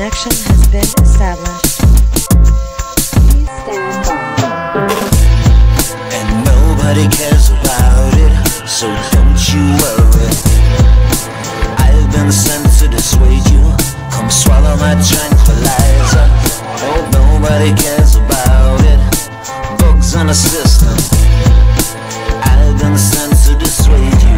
connection has been established. Please stand by. And nobody cares about it, so don't you worry. I've been sent to dissuade you. Come swallow my tranquilizer. Hope nobody cares about it. Bugs in the system. I've been sent to dissuade you.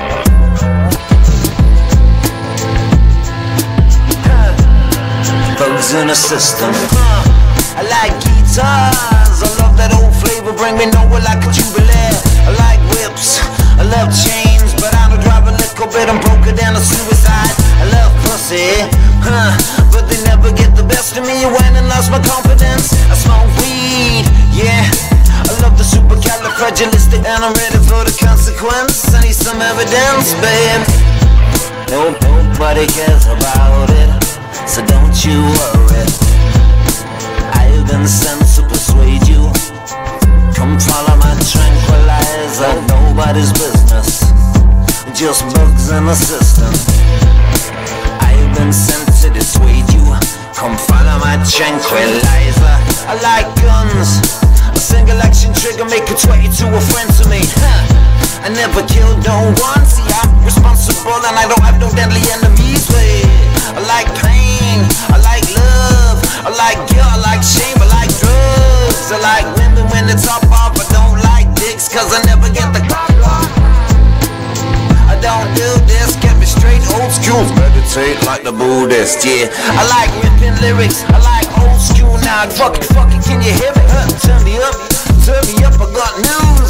Bugs in the system. I like guitars. I love that old flavor. Bring me nowhere like a jubilee. I like whips. I love chains, but I don't drive a little bit. I'm broken down to suicide. I love pussy, but they never get the best of me. You went and lost my confidence. I smoke weed, yeah. I love the supercalifragilistic, and I'm ready for the consequence. I need some evidence, babe. Nobody cares about it, so don't you worry. I've been sent to persuade you. Come follow my tranquilizer. Nobody's business, just bugs in the system. I've been sent to dissuade you. Come follow my tranquilizer. I like guns. A single action trigger make it 22 a friend to me. I never killed no one. See, I'm responsible and I don't have no deadly enemies. I like pain, I like love, I like guilt, I like shame, I like drugs. I like women when it's top off. I don't like dicks cause I never get the clock off. I don't do this, get me straight, old school. Meditate like the Buddhist, yeah. I like ripping lyrics, I like old school now. Fuck it, can you hear me? Turn me up, I got news.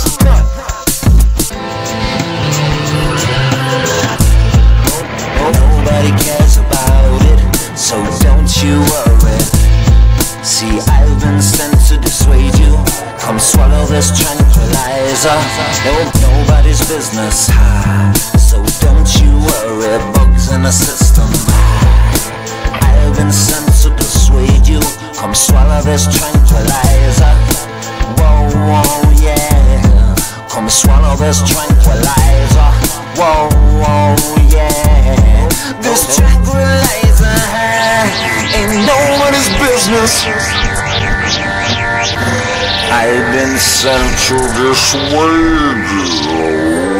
Nobody cares about it, so don't you worry. See, I've been sent to dissuade you. Come swallow this tranquilizer. Nobody's business, so don't you worry. Bugs in the system. I've been sent to dissuade you. Come swallow this tranquilizer. Whoa, whoa, yeah. Come swallow this tranquilizer. Whoa, whoa, yeah. This tranquilizer ain't nobody's business. I've been sent to dissuade you.